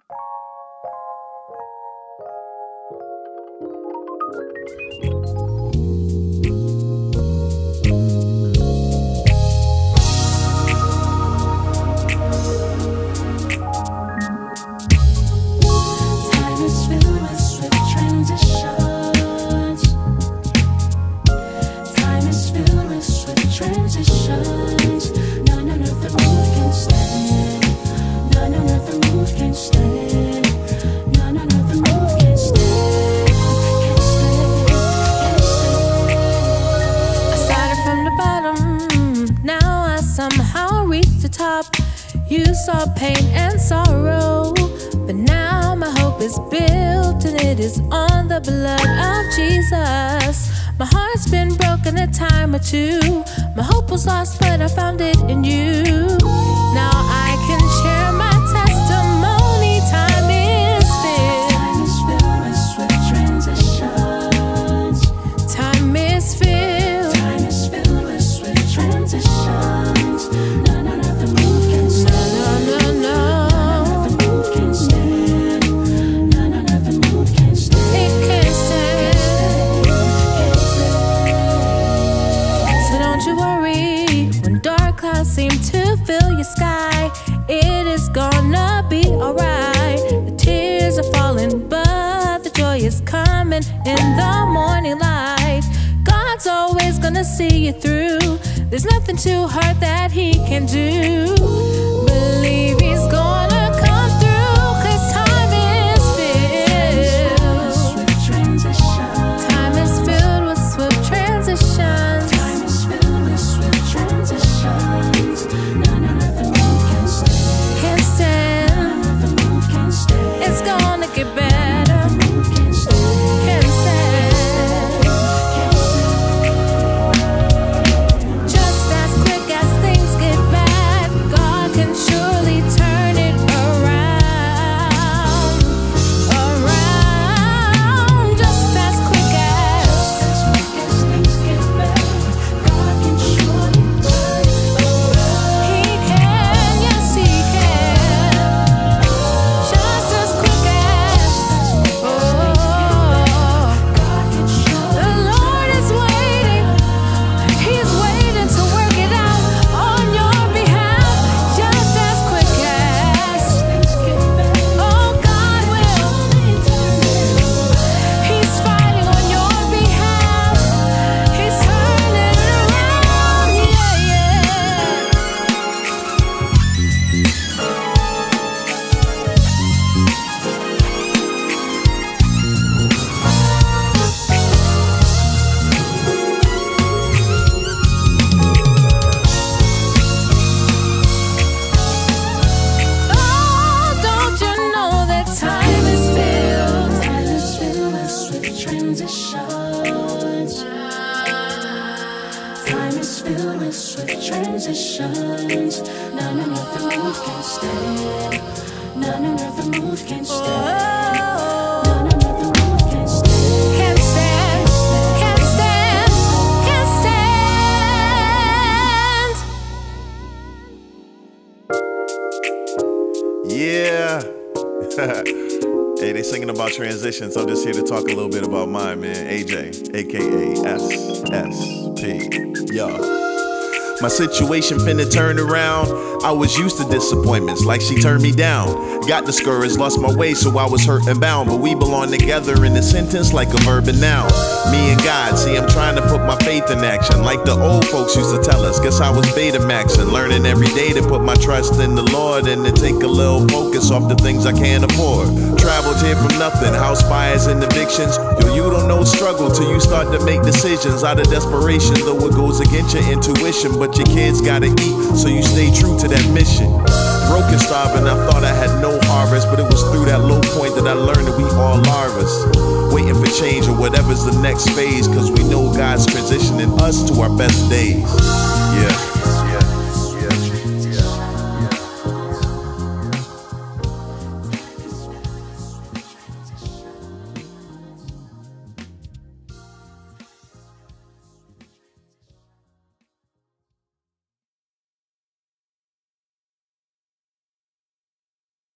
You saw pain and sorrow, but now my hope is built and it is on the blood of Jesus. My heart's been broken a time or two. My hope was lost, but I found it in you. Now I can share my testimony. Time is filled. Time is filled with swift transitions. Time is filled. Time is filled with swift transitions. None of the move can stand. None of the move can stand. None of the move can stand. It can't stand. So don't you worry when dark clouds seem to fill your sky. It is gonna be alright. The tears are falling, but the joy is coming in the morning light. God's always gonna see you through. There's nothing too hard that He can do. Believe He's gonna come through, 'cause time is filled. Time is filled with swift transitions. Time is filled with swift transitions. None of the move can stand. Can't stand. None of the move can stand. It's gonna get better. Can't stand. Can't stand. Just as quick as things get bad, God can surely turn it around. Around. Just as quick as things get bad, God can surely turn it around. He can, yes He can. Just as quick as, the Lord is waiting. He's waiting to work it out on your behalf. Just as quick as, oh God will. He's fighting on your behalf. He's turning it around, yeah, yeah. Oh, don't you know that time is filled? Time is filled with swift transitions. Time is filled with swift transitions. None of the move can stand. None of the move can stand. None of the move can stand. Can't stand. Can't stand. Can't stand. Yeah. Hey, they singing about transitions. I'm just here to talk a little bit about mine, man. AJ, aka SSP. Yo. My situation finna turn around. I was used to disappointments, like she turned me down. Got discouraged, lost my way, so I was hurt and bound. But we belong together in a sentence like a verb and noun. Me and God, see, I'm trying to put my faith in action, like the old folks used to tell us. Guess I was Betamaxing, learning every day to put my trust in the Lord and to take a little focus off the things I can't afford. Traveled here from nothing, house fires and evictions. Yo, you don't know struggle till you start to make decisions out of desperation, though it goes against your intuition. But your kids gotta eat, so you stay true to that mission. Broken, starving, I thought I had no harvest, but it was through that low point that I learned that we all larvas, waiting for change or whatever's the next phase, cause we know God's transitioning us to our best days. Yeah.